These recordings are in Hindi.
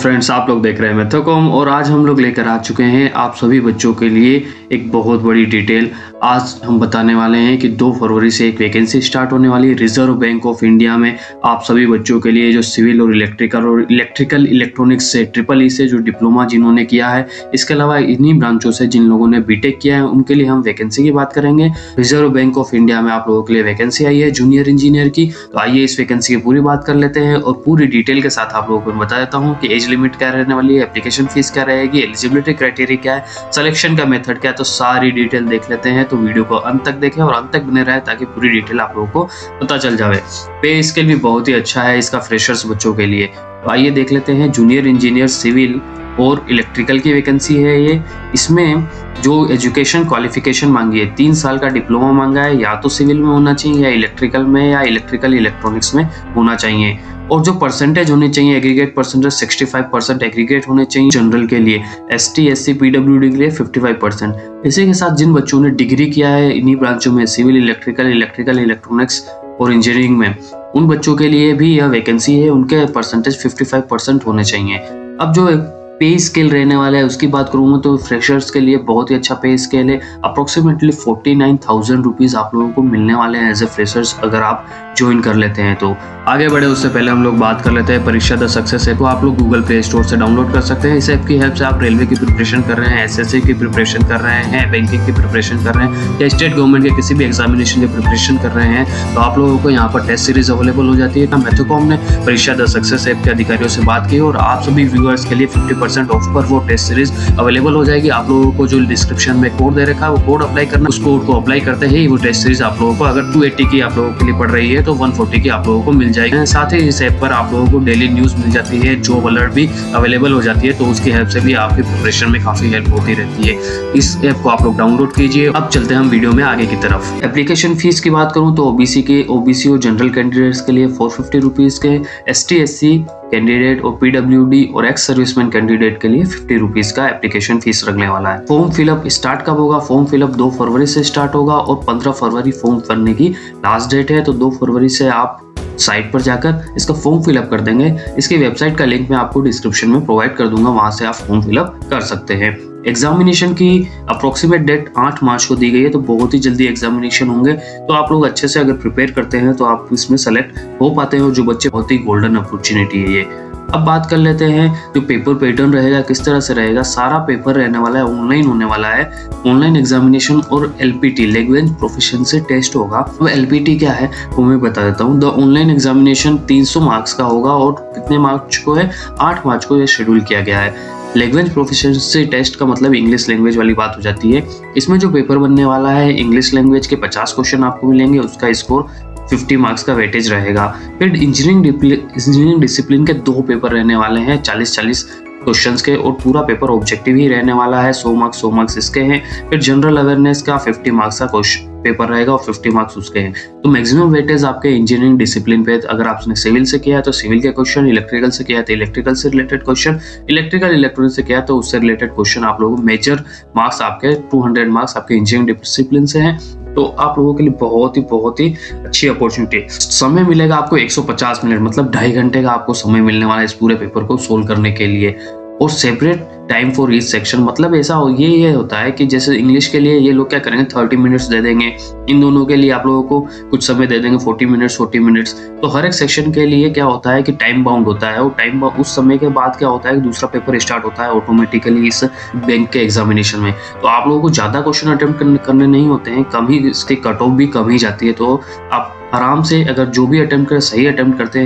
फ्रेंड्स, आप लोग देख रहे हैं मैथोकॉम और आज हम लोग लेकर आ चुके हैं आप सभी बच्चों के लिए एक बहुत बड़ी डिटेल। आज हम बताने वाले हैं कि 2 फरवरी से एक वैकेंसी स्टार्ट होने वाली है रिजर्व बैंक ऑफ इंडिया में आप सभी बच्चों के लिए, जो सिविल और इलेक्ट्रिकल इलेक्ट्रॉनिक्स से EEE से जो डिप्लोमा जिन्होंने किया है, इसके अलावा इन्हीं ब्रांचों से जिन लोगों ने बीटेक किया है उनके लिए हम वैकेंसी की बात करेंगे। रिजर्व बैंक ऑफ इंडिया में आप लोगों के लिए वैकेंसी आई है जूनियर इंजीनियर की। तो आइए इस वैकेंसी की पूरी बात कर लेते हैं और पूरी डिटेल के साथ आप लोगों को बता देता हूँ कि एज लिमिट क्या रहने वाली है, एप्लीकेशन फीस क्या रहेगी, एलिजिबिलिटी क्राइटेरिया क्या है, सिलेक्शन का मेथड क्या है। तो सारी डिटेल देख लेते हैं, तो वीडियो को अंत तक देखें और अंत तक बने रहे ताकि पूरी डिटेल आप लोगों को पता चल जाए। पे स्केल भी बहुत ही अच्छा है इसका फ्रेशर्स बच्चों के लिए। तो आइए देख लेते हैं जूनियर इंजीनियर सिविल और इलेक्ट्रिकल की वैकेंसी है ये। इसमें जो एजुकेशन क्वालिफिकेशन मांगी है 3 साल का डिप्लोमा मांगा है, या तो सिविल में होना चाहिए या इलेक्ट्रिकल में या इलेक्ट्रिकल इलेक्ट्रॉनिक्स में होना चाहिए। और जो परसेंटेज होने चाहिए एग्रीगेट परसेंटेज 65% एग्रीगेट होने चाहिए जनरल के लिए, ST SC PWD के लिए 55%। इसी के साथ जिन बच्चों ने डिग्री किया है इन्हीं ब्रांचों में सिविल इलेक्ट्रिकल इलेक्ट्रॉनिक्स और इंजीनियरिंग में, उन बच्चों के लिए भी यह वैकेंसी है, उनके परसेंटेज 55% होने चाहिए। अब जो पे स्केल रहने वाला है उसकी बात करूंगा तो फ्रेशर्स के लिए बहुत ही अच्छा पे स्केल है। अप्रोक्सीमेटली 49,000 रुपीज आप लोगों को मिलने वाले हैं एज ए फ्रेशर्स अगर आप ज्वाइन कर लेते हैं। तो आगे बढ़े उससे पहले हम लोग बात कर लेते हैं परीक्षा द सक्सेस ऐप को। आप लोग गूगल प्ले स्टोर से डाउनलोड कर सकते हैं। इस ऐप की हेल्प से आप रेलवे की प्रिपरेशन कर रहे हैं, SSC की प्रिपरेशन कर रहे हैं, बैंकिंग की प्रिपरेशन कर रहे हैं या स्टेट गवर्नमेंट के किसी भी एग्जामिनेशन की प्रिपरेशन कर रहे हैं, तो आप लोगों को यहाँ पर टेस्ट सीरीज अवेलेबल हो जाती है। मैथोकॉम ने परीक्षा द सक्सेस ऐप के अधिकारियों से बात की और आप सभी व्यूअर्स के लिए 50% ऑफ पर वो टेस्ट सीरीज अवेलेबल हो जाएगी। आप लोगों को जो डिस्क्रिप्शन में कोड दे रखा है वो कोड अप्लाई करना, उस कोड को अप्लाई करते ही वो टेस्ट सीरीज आप लोगों को अगर 280 की आप लोगों के लिए पड़ रही है तो 140 की आप लोगों को मिल जाएगी। साथ ही इस ऐप पर आप लोगों को डेली न्यूज मिल जाती है, जॉब अलर्ट भी अवेलेबल हो जाती है, तो उसकी हेल्प से भी आपकी प्रिपरेशन में काफी हेल्प होती रहती है। इस ऐप को आप लोग डाउनलोड कीजिए। अब चलते हैं हम वीडियो में आगे की तरफ। एप्लीकेशन फीस की बात करूं तो ओबीसी और जनरल कैंडिडेट्स के लिए 450 रुपीज के, ST SC कैंडिडेट और PWD और एक्स सर्विसमैन कैंडिडेट के लिए 50 रुपीज का एप्लीकेशन फीस रखने वाला है। फॉर्म फिलअप स्टार्ट कब होगा? फॉर्म फिलअप 2 फरवरी से स्टार्ट होगा और 15 फरवरी फॉर्म भरने की लास्ट डेट है। तो 2 फरवरी से आप साइट पर जाकर इसका फॉर्म फिलअप कर देंगे। इसकी वेबसाइट का लिंक मैं आपको डिस्क्रिप्शन में प्रोवाइड कर दूंगा, वहां से आप फॉर्म फिलअप कर सकते हैं। एग्जामिनेशन की अप्रोक्सीमेट डेट 8 मार्च को दी गई है, तो बहुत ही जल्दी एग्जामिनेशन होंगे। तो आप लोग अच्छे से अगर प्रिपेयर करते हैं तो आप इसमें सेलेक्ट हो पाते हैं, और जो बच्चे बहुत ही गोल्डन अपॉर्चुनिटी है ये। अब बात कर लेते हैं जो पेपर पैटर्न रहेगा किस तरह से रहेगा। सारा पेपर रहने वाला है, ऑनलाइन होने वाला है। ऑनलाइन एग्जामिनेशन और LPT लैंग्वेज प्रोफिशिएंसी टेस्ट होगा। वो LPT क्या है वो मैं बता देता हूँ। द ऑनलाइन एग्जामिनेशन 300 मार्क्स का होगा और कितने मार्च को है? 8 मार्च को ये शेड्यूल किया गया है। लैंग्वेज प्रोफिशिएंसी टेस्ट का मतलब इंग्लिश लैंग्वेज वाली बात हो जाती है। इसमें जो पेपर बनने वाला है इंग्लिश लैंग्वेज के 50 क्वेश्चन आपको मिलेंगे, उसका स्कोर 50 मार्क्स का वेटेज रहेगा। फिर इंजीनियरिंग डिसिप्लिन के 2 पेपर रहने वाले हैं 40-40 क्वेश्चंस के, और पूरा पेपर ऑब्जेक्टिव ही रहने वाला है। 100 मार्क्स इसके हैं। फिर जनरल अवेयरनेस का 50 मार्क्स का क्वेश्चन पेपर रहेगा और 50 मार्क्स उसके हैं। तो मैक्सिमम वेटेज आपके इंजीनियरिंग डिसिप्लिन पे, अगर आपने सिविल से किया है तो सिविल के क्वेश्चन, इलेक्ट्रिकल से किया है तो इलेक्ट्रिकल से रिलेटेड क्वेश्चन, इलेक्ट्रिकल इलेक्ट्रॉनिक्स से किया है तो उससे रिलेटेड क्वेश्चन आप लोगों को मेजर मार्क्स आपके 200 मार्क्स आपके इंजीनियरिंग डिसिप्लिन से हैं। तो आप लोगों के लिए बहुत ही अच्छी अपॉर्चुनिटी। समय मिलेगा आपको 150 मिनट, मतलब 2.5 घंटे का आपको समय मिलने वाला है इस पूरे पेपर को सोल्व करने के लिए। और separate time for each section, मतलब ऐसा ये होता है कि जैसे इंग्लिश के लिए ये लोग क्या करेंगे 30 मिनट्स दे देंगे, इन दोनों के लिए आप लोगों को कुछ समय दे देंगे 40 मिनट्स। तो हर एक सेक्शन के लिए क्या होता है कि टाइम बाउंड होता है, और टाइम उस समय के बाद क्या होता है कि दूसरा पेपर स्टार्ट होता है ऑटोमेटिकली इस बैंक के एग्जामिनेशन में। तो आप लोगों को ज्यादा क्वेश्चन अटेम्प्ट करने नहीं होते हैं, कम ही इसकी कट ऑफ भी कम ही जाती है। तो आप आराम से अगर जो भी सही अटेम्प्ट करते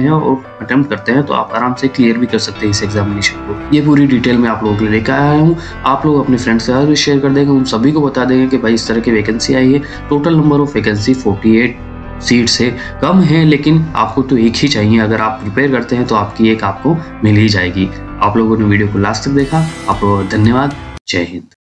हैं तो आप आराम से क्लियर भी कर सकते हैं इस एग्जामिनेशन को। ये पूरी डिटेल में आप लोगों के लिए लेकर आया हूँ। आप लोग अपने फ्रेंड्स के साथ भी शेयर कर देंगे, उन सभी को बता देंगे कि भाई इस तरह की वैकेंसी आई है। Total number of vacancy 48 seat से कम है, लेकिन आपको तो एक ही चाहिए। अगर आप प्रिपेयर करते हैं तो आपकी एक आपको मिल ही जाएगी। आप लोगों ने वीडियो को लास्ट तक देखा, आप लोगों को धन्यवाद। जय हिंद।